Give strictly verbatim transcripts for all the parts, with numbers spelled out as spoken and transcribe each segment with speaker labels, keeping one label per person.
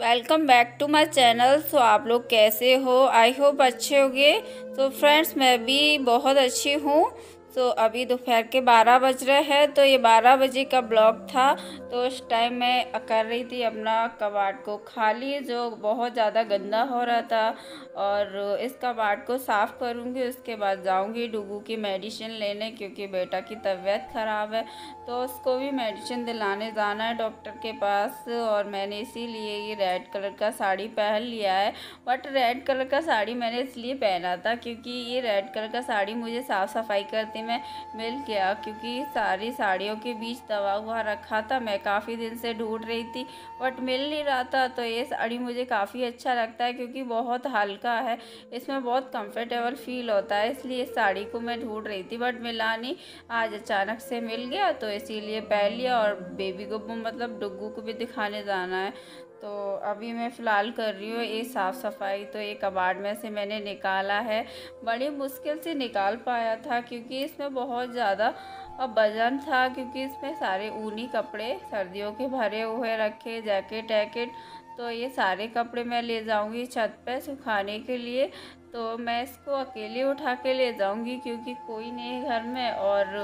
Speaker 1: Welcome back to my channel. So आप लोग कैसे हो? आई होप अच्छे होंगे। तो फ्रेंड्स मैं भी बहुत अच्छी हूँ। तो अभी दोपहर के बारह बज रहे हैं। तो ये बारह बजे का ब्लॉग था। तो उस टाइम मैं कर रही थी अपना कबाड़ को खाली, जो बहुत ज़्यादा गंदा हो रहा था। और इस कबाड़ को साफ़ करूँगी, उसके बाद जाऊँगी डुगू की मेडिसिन लेने, क्योंकि बेटा की तबीयत ख़राब है। तो उसको भी मेडिसिन दिलाने जाना है डॉक्टर के पास। और मैंने इसीलिए ये रेड कलर का साड़ी पहन लिया है। बट रेड कलर का साड़ी मैंने इसलिए पहना था क्योंकि ये रेड कलर का साड़ी मुझे साफ़ सफाई करते में मिल गया, क्योंकि सारी साड़ियों के बीच दबा हुआ रखा था। मैं काफ़ी दिन से ढूंढ रही थी बट मिल नहीं रहा था। तो ये साड़ी मुझे काफ़ी अच्छा लगता है क्योंकि बहुत हल्का है, इसमें बहुत कंफर्टेबल फील होता है, इसलिए इस साड़ी को मैं ढूंढ रही थी बट मिला नहीं। आज अचानक से मिल गया तो इसीलिए पहन लिया। और बेबी को मतलब डुग्गू को भी दिखाने जाना है। तो अभी मैं फ़िलहाल कर रही हूँ ये साफ़ सफाई। तो ये कबाड़ में से मैंने निकाला है, बड़ी मुश्किल से निकाल पाया था क्योंकि इसमें बहुत ज़्यादा वजन था, क्योंकि इसमें सारे ऊनी कपड़े सर्दियों के भरे हुए रखे, जैकेट वैकेट। तो ये सारे कपड़े मैं ले जाऊंगी छत पे सुखाने के लिए। तो मैं इसको अकेले उठा के ले जाऊंगी क्योंकि कोई नहीं है घर में। और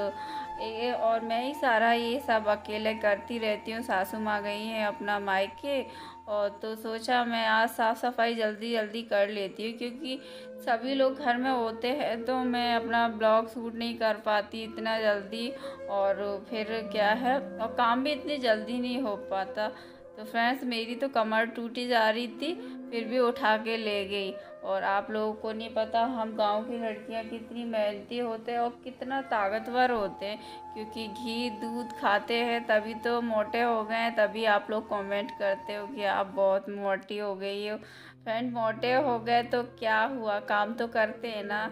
Speaker 1: ये और मैं ही सारा ये सब अकेले करती रहती हूँ। सासू माँ गई हैं अपना मायके, और तो सोचा मैं आज साफ़ सफाई जल्दी जल्दी कर लेती हूँ क्योंकि सभी लोग घर में होते हैं। तो मैं अपना ब्लॉग शूट नहीं कर पाती इतना जल्दी, और फिर क्या है, और काम भी इतनी जल्दी नहीं हो पाता। तो फ्रेंड्स मेरी तो कमर टूटी जा रही थी, फिर भी उठा के ले गई। और आप लोगों को नहीं पता हम गांव की लड़कियां कितनी मेहनती होते हैं और कितना ताकतवर होते हैं, क्योंकि घी दूध खाते हैं तभी तो मोटे हो गए हैं। तभी आप लोग कमेंट करते हो कि आप बहुत मोटी हो गई हो। फ्रेंड मोटे हो गए तो क्या हुआ, काम तो करते हैं ना।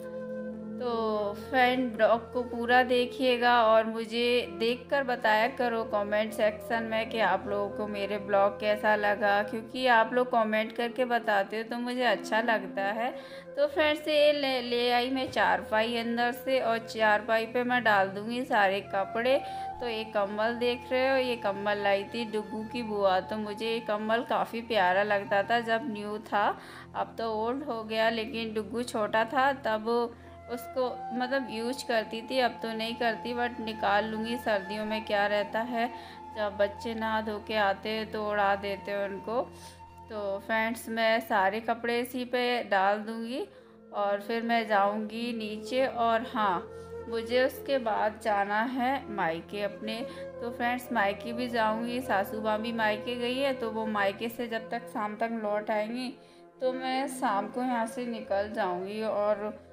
Speaker 1: तो फ्रेंड ब्लॉग को पूरा देखिएगा और मुझे देखकर बताया करो कमेंट सेक्शन में कि आप लोगों को मेरे ब्लॉग कैसा लगा, क्योंकि आप लोग कमेंट करके बताते हो तो मुझे अच्छा लगता है। तो फ्रेंड्स ये ले, ले आई मैं चारपाई अंदर से, और चारपाई पे मैं डाल दूँगी सारे कपड़े। तो ये कम्बल देख रहे हो, ये कम्बल लाई थी डुग्गू की बुआ। तो मुझे ये कम्बल काफ़ी प्यारा लगता था जब न्यू था, अब तो ओल्ड हो गया, लेकिन डुग्गू छोटा था तब उसको मतलब यूज करती थी, अब तो नहीं करती। बट निकाल लूँगी, सर्दियों में क्या रहता है जब बच्चे नहा धो के आते हैं तो उड़ा देते हैं उनको। तो फ्रेंड्स मैं सारे कपड़े इसी पे डाल दूँगी और फिर मैं जाऊँगी नीचे। और हाँ, मुझे उसके बाद जाना है मायके अपने। तो फ्रेंड्स मायके भी जाऊँगी, सासू माँ भी मायके गई है, तो वो मायके से जब तक शाम तक लौट आएंगी तो मैं शाम को यहाँ से निकल जाऊँगी। और